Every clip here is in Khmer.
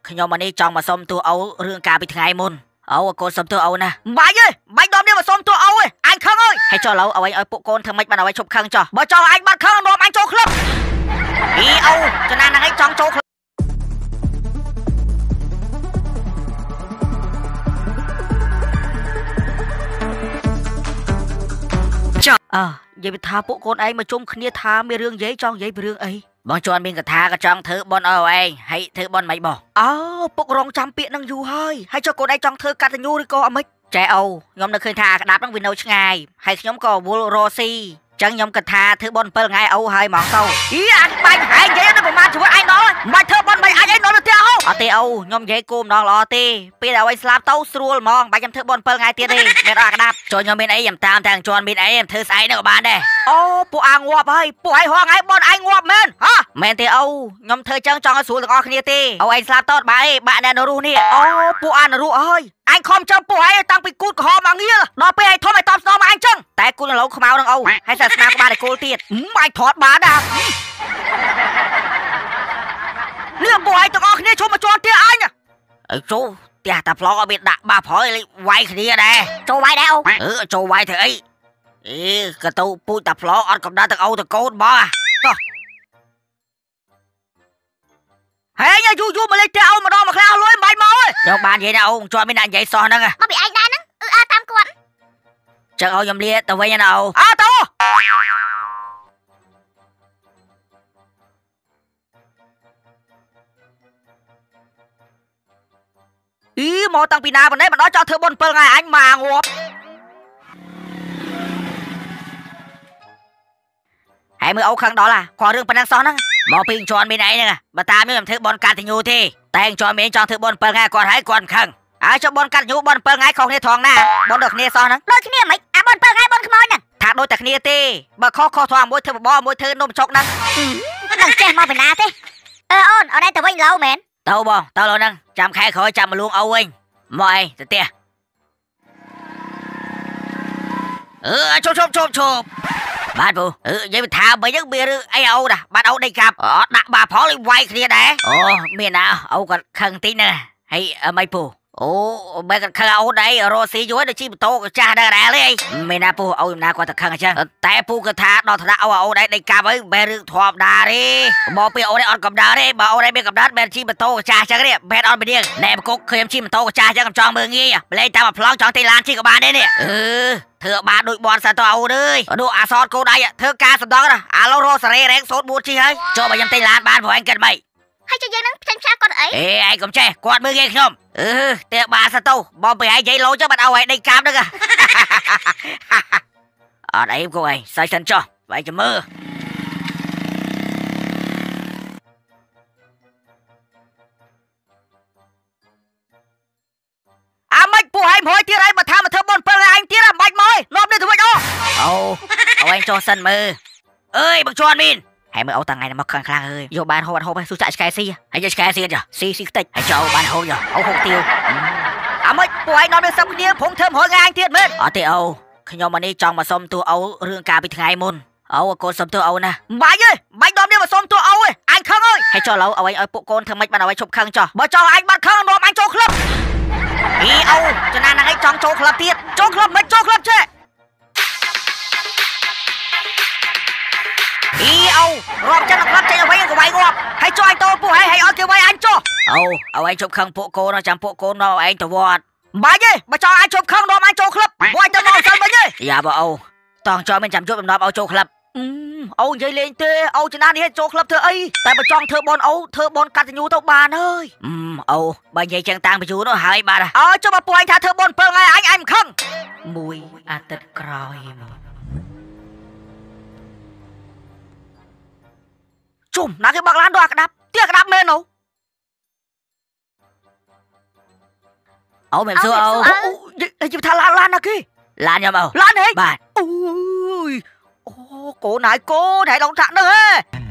ខ្ញុំមកនេះចង់មកសុំទូអូរឿងការពីថ្ងៃមុនអូកូនសុំទូអូណាបាច់ទេបាច់ដមនេះមកសុំទូអូឯងអញខឹងអើយហើយចុះឡូវអ្វីឲ្យពួកកូនធ្វើម៉េចបានអ្វីឈប់ខឹងចុះបើចង់អញបាត់ខឹងនាំអញចូលក្លឹបអីអូចំណានហ្នឹងឯងចង់ចូលក្លឹបចុះនិយាយថាពួកកូនឯងមកជុំគ្នាថាមានរឿងនិយាយចង់និយាយពីរឿងអីបងជន់មានកថាក៏ចង់ធ្វើបន់ឲ្យឯងហើយធ្វើបន់មិនបងពុករងចាំពាក្យនឹងយូរហើយចុះកូនឯងចង់ធ្វើកតញ្ញូឬក៏អមិនចែអូខ្ញុំនៅឃើញថាក្តាប់ហ្នឹងវានៅឆ្ងាយហើយខ្ញុំក៏វល់រស់ស៊ីចឹងខ្ញុំគិតថាធ្វើបន់7ថ្ងៃអូហើយហ្មងទៅអីអញបាញ់ហែងនិយាយទៅប្រហែលជីវិតឯងដល់មិនបាច់ធ្វើបន់មិនអាចឯងដល់ទៅផ្ទះអូអត់ទេអូខ្ញុំនិយាយគោម្ដងល្អទេពេលឲ្យឯងស្លាប់ទៅស្រួលហ្មងបាច់ខ្ញុំធ្វើបន់7ថ្ងៃទៀតទេមានអត់ក្តាប់ចូលខ្ញុំមានអីខ្ញុំតាមតែជន់មានអីខ្ញុំធ្វើស្អែកនឹងក៏បានដែរអូពួកអាងាប់ហើយពួកឯងហងឯងបន់ឯងងាប់មែនហ៎មែនទេអូខ្ញុំធ្វើចឹងចង់ឲ្យស្រួលទាំងអស់គ្នាទេអូឯងស្លាប់ទៅបាក់ឯងបាក់អ្នកនៅរស់នេះអូពួកអានរស់ហើយអញខំចាំពួកឯងតាំងពីគូតក្រហមមកងារដល់ពេលឯងធំឲ្យតបស្នងមកអញចឹងតែគូតនៅឡូវខ្មៅនឹងអូហើយសាសនាក៏បានតែគោលទៀតអញថត់បានដែរនេះពួកឯងទាំងអស់គ្នាជុំមកជន់ទៀតអញអើចូលផ្ទះតាប្លង់ឲ្យមានដាក់បាប្រយវាយគ្នាដែរចូលវាយដែរអូចូលវាយធ្វើអីក៏ទៅពូជតាប្លង់អត់កំដៅទាំងអូទាំងកូនបងចុះហេយូយូមកលេងផ្ទះអូម្ដងមកខ្លះលុយមិនបាច់មកយកបាននិយាយណាអូជន់មានអ្នកនិយាយសោះហ្នឹងមកពីឯងដែរហ្នឹងតាមគាត់ចឹងអូខ្ញុំលាទៅវិញណាអូទៅមកតាំងពីណាប៉ុណ្ណេះមិនដល់ចោលធ្វើបុណ្យ7ថ្ងៃអញមកងាប់ហើយមើលអូខឹងដល់គាត់រឿងប៉ុណ្ណឹងសោះហ្នឹងមកពីជន់មានអីហ្នឹងបើតាមខ្ញុំធ្វើបុណ្យកតញ្ញូទេតែជន់មានចង់ធ្វើបុណ្យ7ថ្ងៃគាត់ហើយគាត់ខឹងហើយចុះបុណ្យកតញ្ញូបុណ្យ7ថ្ងៃខុសគ្នាត្រង់ណាបុណ្យដូចគ្នាសោះហ្នឹងដូចគ្នាមិនបុណ្យ7ថ្ងៃបុណ្យខ្មោចហ្នឹងថាដូចតែគ្នាទេបើខុសត្រង់មួយធ្វើបបមួយធ្វើនំចុកហ្នឹងនឹងចេះមកពីណាទេអូនឯងទៅវិញឡូវមែនទៅបងទៅឡូវហ្នឹងចាំខែក្រោយចាំមកលួងអូវិញមកអីទៅផ្ទះជប់បាទពូនិយាយថាបើយើងមានរឿងអីអូណាបាទអូដេកកាប់ដាក់បាផលឲ្យវាយគ្នាដែរអូមានណាអូគាត់ខឹងតិចណាហើយមិនពូអូបើគាត់ខឹងអូដែររស់ស៊ីយូរដល់ជីម៉ូតូក៏ចាស់ដែរដែរអីមានណាពូអូណាគាត់តែខឹងអញ្ចឹងតែពូគាត់ថាដល់ថ្នាក់អូដែរដេកកាប់ហើយបែររឿងធម្មតាទេមកពេលអូដែរអត់កំដៅទេបើអូដែរមានកំដៅបែរជីម៉ូតូក៏ចាស់អញ្ចឹងទេបែរអត់មាននេះណែបកុកឃើញជីម៉ូតូក៏ចាស់អញ្ចឹងកំចង់មើងងាយប្លែកតាមមកប្លង់ចង់ទិញឡានជីក៏បានដែរនេះធ្វើបានដូចបនសាទៅអូអើយនោះអាសតកូនឯងធ្វើការសំដងអាឡូរ៉ូសារ៉េរ៉េងសូត4ជីហើយចូលបើខ្ញុំទិញឡានបានព្រោះឯងគិតមិនហើយចុះយើងនឹងផ្សេងផ្សាគាត់អីឯងកុំចេះគាត់មើលងាយខ្ញុំទេបានសាទៅបងពីឯងនិយាយលោចឹងបាត់ឲ្យឯងដេកកាប់ហ្នឹងអត់អីគូឯងសើចសិនចុះបើឯងចាំមើលមិនពួកឯងមួយទៀតឯងមកថាមកធ្វើបុណ្យ7ឯងទៀតមិនបាច់មកនាំនេះទៅវិញអូឯងចុះសិនមើលអើយបងជន់មានហើយមើលអូតាំងថ្ងៃមកខ្លាំងអើយយកបានហូបអត់ហូបស៊ូចាក់ឆ្កែស៊ីហើយយកឆ្កែស៊ីចាស៊ីខ្ទេចហើយចូលបានហូបអូហូបទាវមិនពួកឯងនាំនេះសឹកគ្នាព្រមធ្វើ100ថ្ងៃទៀតមែនអត់ទេអូខ្ញុំមកនេះចង់មកសុំទូអូរឿងការពីថ្ងៃមុនអូកូនសុំទូអូណាបាច់ទេបាច់នាំនេះមកសុំទូអូអញខឹងអើយហើយចុះឡូវអ្វីឲ្យពួកកូនធ្វើម៉េចបានអ្វីឈប់ខឹងចុះបើចង់អញបាត់ខឹងនាំអញចូលក្លឹបអីអូចំណានហ្នឹងឯងចង់ចូលក្លឹបទៀតចូលក្លឹបមិនចូលក្លឹបចេះអីអូរាប់ចឹងក្លឹបចេញឲ្យវិញក៏វាយងាប់ហើយចុះអញតោពួកហើយឲ្យគេវាយអញចុះអូឲ្យជប់ខឹងពួកកូនចាំពួកកូនមកឯងទៅវត្តបាច់ទេបើចង់អញជប់ខឹងនាំអញចូលក្លឹបវាយទៅមកសិនវិញទេយ៉ាបើអូតោះចង់មានចាំជប់ដំណប់ឲ្យចូលក្លឹបអូនិយាយលេងទេអូចំណាននេះចូលក្លឹបធ្វើអីតែបើចង់ធ្វើបនអូធ្វើបនកតញ្ញូទៅបានហើយអូបើនិយាយចឹងតាំងពីយូរនោះហើយបាទចុះបើពួកឯងថាធ្វើបន7ថ្ងៃអញមិនខឹងមួយអាទិត្យក្រោយមកជុំណាគេបើកឡានដល់ក្តាប់ទៀតក្តាប់មែនអូអូមែនសួរអូយីថាឡានណាគេឡានខ្ញុំអូឡានហេបាទអូយកូនហើយកូនហើយឡងចាក់នោះហេ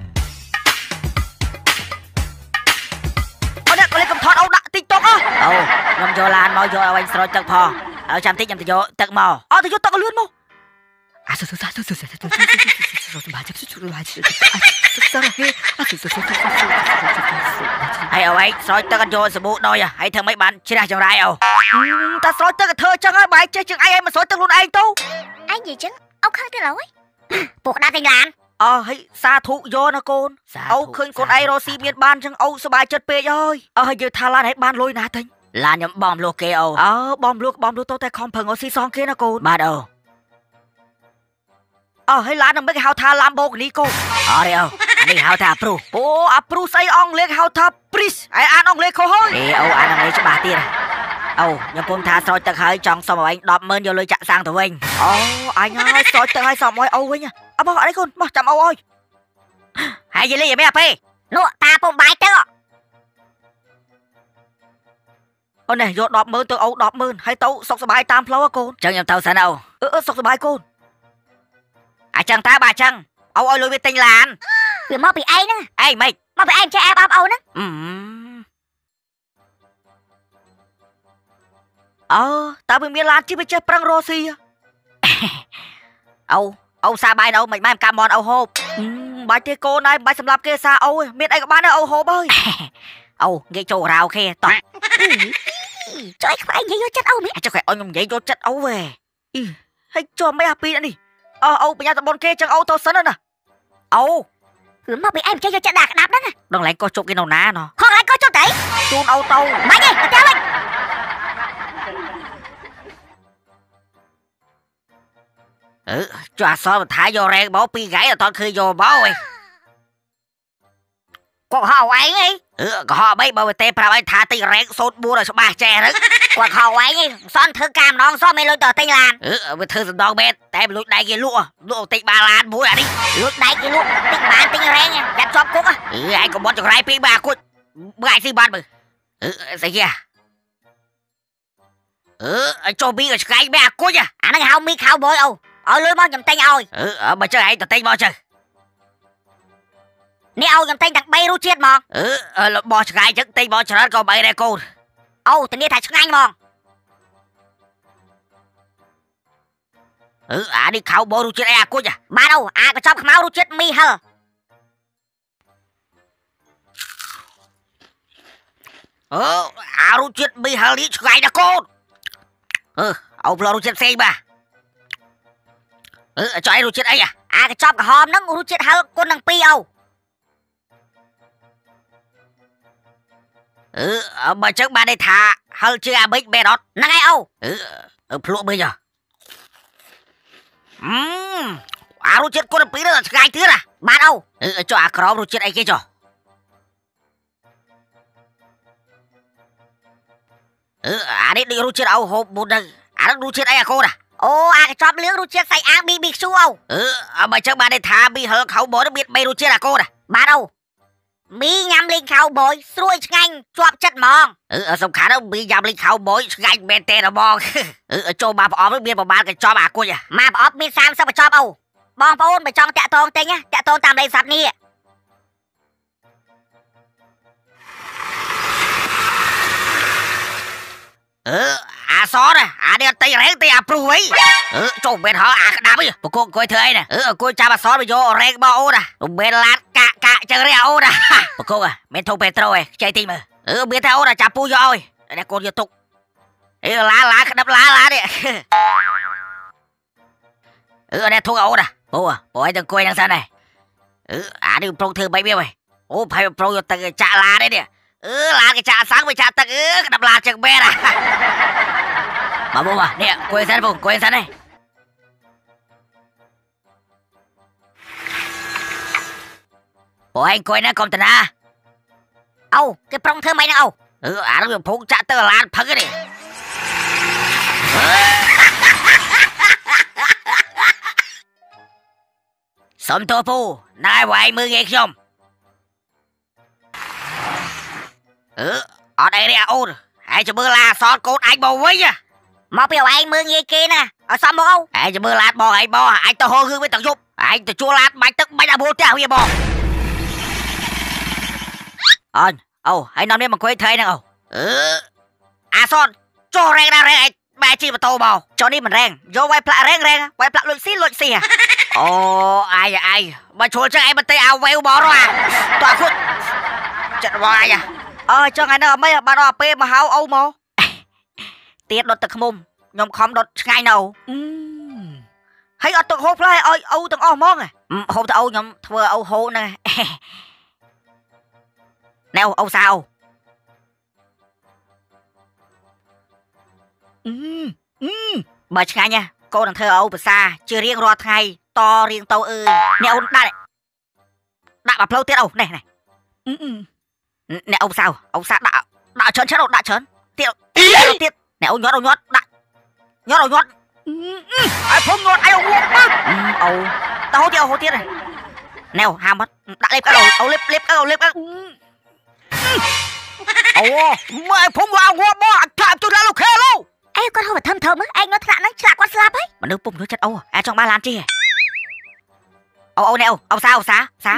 អូនេះក៏លេខកំថតអូដាក់ TikTok អូខ្ញុំយកឡានមកយកឲ្យវិញស្រោចទឹកផងចាំតិចខ្ញុំទៅយកទឹកមកទៅយកទឹកលឿនមក hay ấy soi tơ vô sờ bộ đôi à hay thằng mấy bạn chỉ là chẳngไรta soi tơ thơ chẳng ai bài chơi chừng ai em mà soi tơ luôn anh tu anh gì chứ ông khơi tới lỗi buộc đa tình làn hay xa thụ vô nó côn âu khơi con ai rosi miền ban chẳng âu sờ bài chật pê ơi hay giờ thà lan hết ban lôi nà thình là nhầm bom lô kê âu bom lô tôi tay không phừng oxy son kia nó côn ba đâu hay lá nó mấy cái hao tha làm bô ní cô đây âu anh đi hao tha pru pru say ong lên hao tha pris ai ăn ong lên khô hôi âu ăn ong lên cho bà tiền nhưng con tha soi tật hơi trong xong rồi anh đọp mơn vô lôi chặn sang tụi anh anh ơi soi tật hơi xong rồi âu ấy nha bác ở đây con bác chậm âu ơi hay gì lấy mấy ap nụ ta bông bài tơ này vô đọp mơn tôi âu đọp mơn hay tấu sọc bài tam flow con chẳng nhầm tao sao đâu sọc bài con chẳng ta bà chẳng âu ơi lôi với tinh làn vì mau bị ai nữa ai mày mau bị ai cho em âu nữa tao bị miên lan chứ bị chơi prang rosi âu xa bài đâu mày mai cam mòn âu hộp bài tê cô này bài sầm lạp kia xa âu miên ai các bạn âu hộp ơi nghe chỗ rào khe tỏ cho anh phải nhảy vô chất âu cho khỏe ông nhảy vô chất âu về hay cho mấy happy nữa đi âu bây giờ tao bon kê chẳng âu tao sấn nữa nè cứ mau bị ai chơi vô chất đạp đó nè đừng lại coi chụp cái nào ná nó không lại coi cho tỷ chun âu tao mày đi mà theo anh cho sao mà thả vô rèn bỏ pi gãy là toàn khi vô bỏ rồi còn họ ấy đi còn họ mấy bao tê pra anh thả tiền rèn sốt bua rồi số ba chè đấy còn họ ấy đi son thư cam non son mày lôi tờ tinh làn với thư đòn bên tem lụt đây kia lụa tịnh ba lan búa à đi lụt đây kia lụa tịnh bán tinh rèn nha đặt chóp cúc á anh còn bọn cho rai pi ba cút bữa ai xin ban mày gì kia anh cho bi ở cái ba cút à anh nói hao mi khao bôi lưới bao nhầm tinh ôi mà chơi ai tờ tinh bao chơi nè nhầm tinh đặt bay ru chết mà bò cái chắc tinh bò chơi còn bay đây cô thì nè thầy anh mà đi khao bò ru chết ai cô à ba đâu có trong máu ru chết mi hờ ru chết mi hờ đi chơi đã cô lo ru chết xe ba cho ai ru chết ấy à cái chóp cả hôm nó ru chết hờ con đằng pi mà chắc ba đây thả hờ chưa bích bè đọt năng ai plu bây giờ ru chết con đằng pi đó là gai thứ à ba đâu cho crom ru chết ấy kia cho đi ru chết âu hộp một đằng ru chết ấy à cô à cái chóp lưỡng ru chết say bị su mà chắc ba đây thả bị hờ khẩu bò nó biết bay ru chết à cô à ba đâu mi nhắm linh khao bồi xuôi nhanh chọp chất mòn xong khá đâu mi nhắm linh khao bồi nhanh bên tè là mòn cho bà ốm nó biết mà ba cái cho bà cô nhỉ mà ốm mi sam sao mà chọp bong phôn mà trong tẹt tôn tinh á tẹt tôn tam đây sập ni xó nè đi tay rén tay approve ấy cho bên họ cái đám ấy cô coi thưa ấy nè cô cha bà xó bây giờ rén bao nè bên lát cả chơi reo nè cô à bên thâu petro ấy chơi tim mà bên theo là chả pu rồi đây cô vô tục lá đập lá đi đây thu ấu nè cô à cô ấy đừng quên đằng sau này đi pro thư mấy biết mày phải pro vô tầng chả lá đấy nè lá cái chả sáng với chả tầng đập lá chừng bé nè mà bố mà nè quên sẵn này bộ anh quên nó còn tình à cái prong thơ mày nè nó được phun chả tơ lan phấn cái này sống tô phu nay của anh mưa nghe không ở đây nè hãy cho mưa la xót cốt anh bầu với nha mà biểu anh mưa nghe kia nè ở xong bố hãy cho mưa lát bò anh tao hô hương với tao giúp anh tao chua lát bánh tức bánh đã bố theo bò hãy nói nên mà quên thấy nè son cho rèn ra rèn បែជីម៉ូតូមកចុះនេះមិនរែងយកវាយផ្លាក់រែងវាយផ្លាក់លុយស៊ីអូអាយបើឈួលចឹងឯងមិនទេឲ្យវេវមករស់តោះគាត់ចិត្តបងអាយចុះថ្ងៃនេះអត់មិនបានអត់ពេលមកហៅអូមកទៀតដុតទឹកខ្មុំខ្ញុំខំដុតឆ្ងាយនៅហើយអត់ទឹកហូបផ្លែឲ្យអូទាំងអស់ហ្មងហូបទៅអូខ្ញុំធ្វើអូហូបហ្នឹងណែអូសាបើឆ្ងាញ់ណាកូននឹងធ្វើអូភាសាជារៀងរាល់ថ្ងៃតរៀងទៅអើយអ្នកអូនដាក់មកផ្លូវទៀតអូនេះអ្នកអូសាដាក់ច្រើនអូដាក់ច្រើនទៀតអ្នកអូញាត់ដាក់ញាត់ឲ្យភុំញាត់ឲ្យអូមកអូតោះទៀតអូទៀតណែហាមដាក់លេបអូលេបអូមើលឲ្យភុំមកឲ្យងាប់មកថាជួយដល់លោកខេឡូអេគាត់ហៅមកធ្វើមើលឯងនៅថ្នាក់ហ្នឹងឆ្លាក់គាត់ស្លាប់ហើយមនុស្សពុំយកចិត្តអូអាចចង់បានឡានជីអូណែអូសាម៉ែ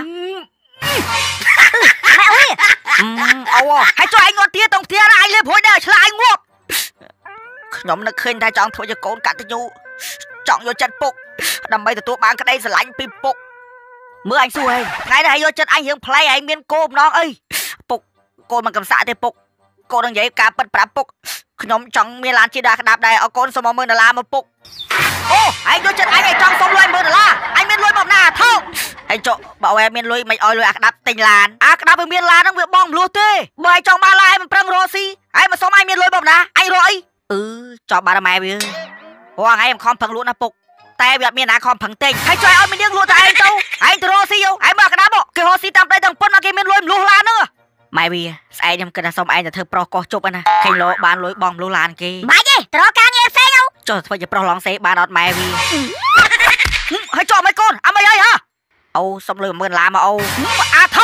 អើយហើយជួយឯងងាត់ទៀតតង់ទៀតឯងលេបរួយដែរឆ្លាក់ឯងងាប់ខ្ញុំនឹកឃើញថាចង់ធ្វើជាកូនកតញ្ញូចង់យកចិត្តពុកដើម្បីទទួលបានក្តីស្រឡាញ់ពីពុកមើលអញសួរឯងថ្ងៃនេះឯងយកចិត្តអញរឿងផ្លៃឯងមានគោម្ដងអីពុកកូនមិនកំសាក់ទេពុកកូននឹងនិយាយការពិតប្រាប់ពុកខ្ញុំចង់មានឡានជិះដាក្តាប់ដែរឲ្យកូនសុំ$10000មកពុកអូឯងយកចិត្តអញឯងចង់សុំលុយ$10000អញមានលុយមកណាថោកឯងចុះបើឯងមានលុយមិនអោយលុយអាក្តាប់ទិញឡានអាក្តាប់វាមានឡានហ្នឹងវាបងមលុះទេបើឯងចង់បានឡានឯងមិនប្រឹងរកស៊ីឯងមកសុំអញមានលុយមកណាអញរកអីចប់បានម៉ែវាហ៎ថ្ងៃខ្ញុំខំប្រឹងលក់ណាពុកតែវាអត់មានណាខំប្រឹងទិញហើយជួយឲ្យមាននាងលក់តែឯងទៅឯងទៅរកស៊ីឯងមកក្តាប់គេរកស៊ីតាមដីទាំងប៉ុនអត់គេមានលុយមលុះឡានហ្នឹងម៉ែវាស្អែកខ្ញុំគិតថាសុំឯងទៅធ្វើប្រុសកោះជប់ណាឃើញលោបានលុយបងមលុះឡានគេបាច់ទេទៅរកការងារផ្សេងទៅចុះធ្វើជាប្រុសឡងសេបានអត់ម៉ែវាហើយចុះមិនកូនអត់មិនអីហ៎អូសុំលុយ$10000មកអូអាថោ